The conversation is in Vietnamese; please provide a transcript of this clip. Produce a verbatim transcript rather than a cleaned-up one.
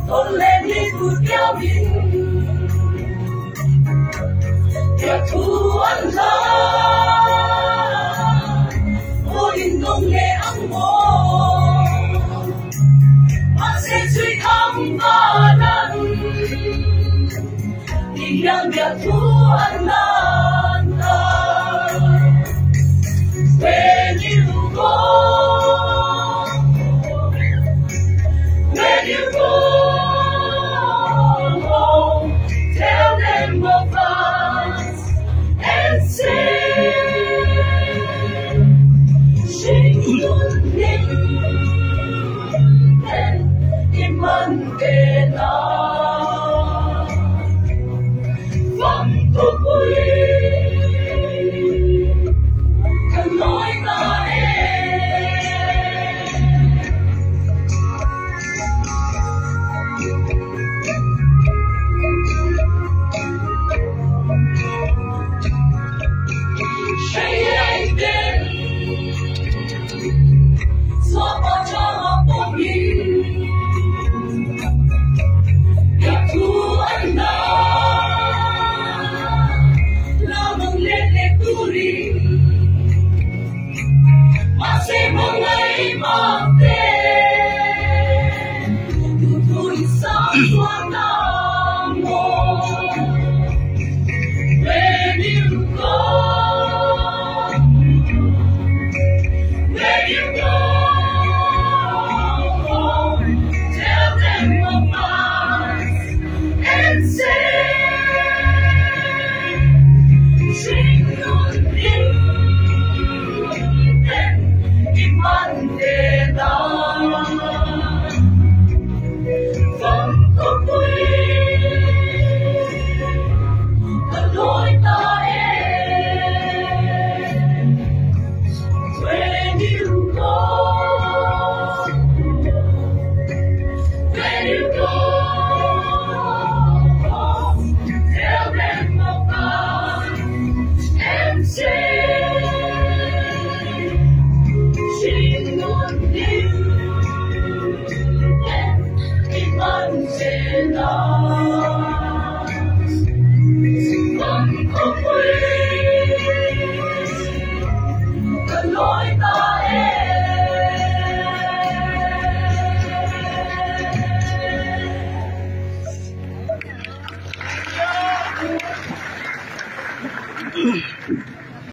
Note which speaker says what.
Speaker 1: tôn lên đi vụt kéo mình kẻ thù ăn ra vô hình công nghệ ăn mồ mà sẽ suy thắng và đắng thì yang kẻ thù ăn năn ta when you go when you go home tell them of us and say sing your name and iman ke na vang tục quy cần nói ta sẽ mong ngày mang tên từ thôi sáng xuống nam mô when you go when you go home tell them of us and say sing your name Monday dawn, from the way, the Lord thy end. When you go, when you go, tell them of God and say. Sing your name and iman sẽ nas vang khóc quê cần nói ta em